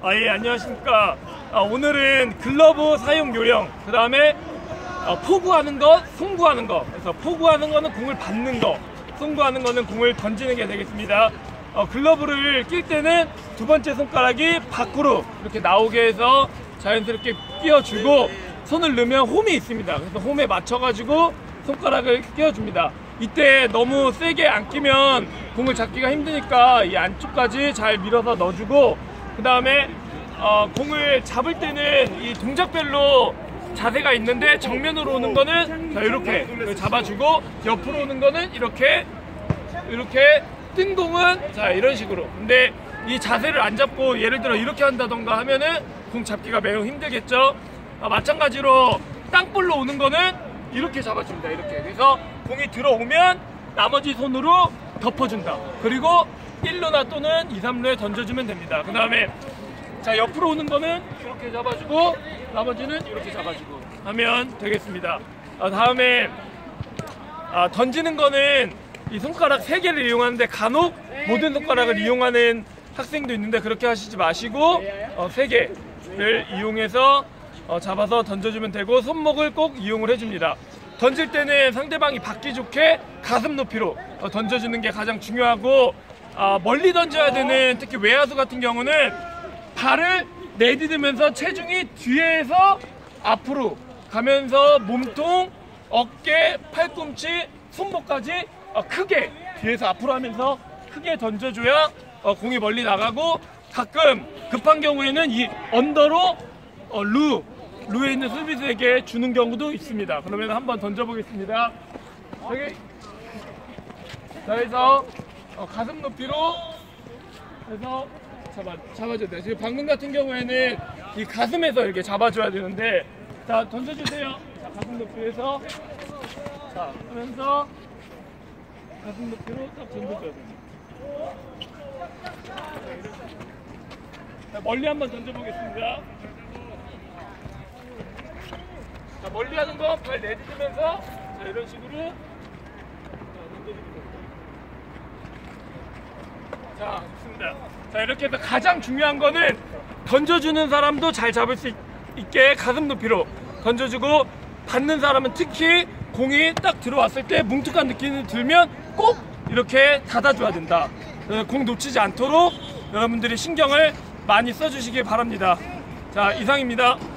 예, 안녕하십니까. 오늘은 글러브 사용 요령, 그 다음에 포구하는 것, 송구하는 것. 그래서 포구하는 거는 공을 받는 거, 송구하는 거는 공을 던지는 게 되겠습니다. 글러브를 낄 때는 두 번째 손가락이 밖으로 이렇게 나오게 해서 자연스럽게 끼워주고, 손을 넣으면 홈이 있습니다. 그래서 홈에 맞춰가지고 손가락을 끼워줍니다. 이때 너무 세게 안 끼면 공을 잡기가 힘드니까 이 안쪽까지 잘 밀어서 넣어주고, 그 다음에 공을 잡을 때는 이 동작별로 자세가 있는데, 정면으로 오는 거는 자 이렇게 잡아주고, 옆으로 오는 거는 이렇게 뜬 공은 자 이런 식으로. 근데 이 자세를 안 잡고 예를 들어 이렇게 한다던가 하면은 공 잡기가 매우 힘들겠죠. 마찬가지로 땅볼로 오는 거는 이렇게 잡아줍니다. 이렇게. 그래서 공이 들어오면 나머지 손으로 덮어준다. 그리고 1루나 또는 2, 3루에 던져주면 됩니다. 그 다음에 자 옆으로 오는 거는 이렇게 잡아주고, 나머지는 이렇게 잡아주고 하면 되겠습니다. 다음에 던지는 거는 이 손가락 3개를 이용하는데, 간혹 모든 손가락을 이용하는 학생도 있는데 그렇게 하시지 마시고 3개를 이용해서 잡아서 던져주면 되고, 손목을 꼭 이용을 해줍니다. 던질 때는 상대방이 받기 좋게 가슴 높이로 던져주는 게 가장 중요하고, 멀리 던져야 되는 특히 외야수 같은 경우는 발을 내디디면서 체중이 뒤에서 앞으로 가면서 몸통, 어깨, 팔꿈치, 손목까지 크게 뒤에서 앞으로 하면서 크게 던져줘야 공이 멀리 나가고, 가끔 급한 경우에는 이 언더로 루에 있는 수비수에게 주는 경우도 있습니다. 그러면 한번 던져보겠습니다. 여기 자 해서 가슴 높이로 해서 잡아줘야 돼요. 지금 방금 같은 경우에는 이 가슴에서 이렇게 잡아줘야 되는데, 자 던져주세요. 자, 가슴 높이에서 자 하면서 가슴 높이로 딱 던져줘야 됩니다. 자, 멀리 한번 던져보겠습니다. 자, 멀리 하는 거 발 내딛으면서 자, 이런 식으로 던져줍니다. 자, 좋습니다. 자, 이렇게 해서 가장 중요한 거는 던져주는 사람도 잘 잡을 수 있게 가슴 높이로 던져주고, 받는 사람은 특히 공이 딱 들어왔을 때 뭉툭한 느낌이 들면 꼭 이렇게 닫아줘야 된다. 공 놓치지 않도록 여러분들이 신경을 많이 써주시기 바랍니다. 자, 이상입니다.